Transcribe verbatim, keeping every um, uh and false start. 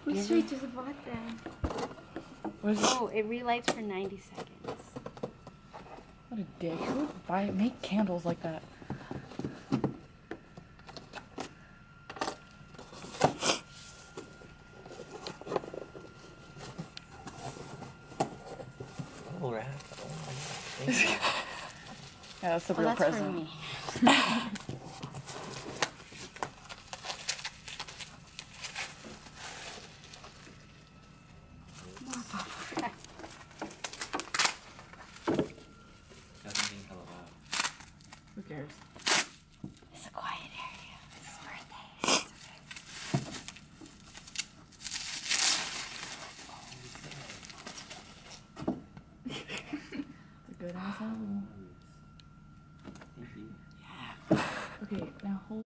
We should just bought them. What is Oh, it relights for ninety seconds. What a dick. Who would buy make candles like that? Oh, rat. Oh my God. Yeah, that's the Oh, real that's present. for me. Who cares? It's a quiet area. It's his birthday. It's a good ass album. Thank you. Okay, now hold.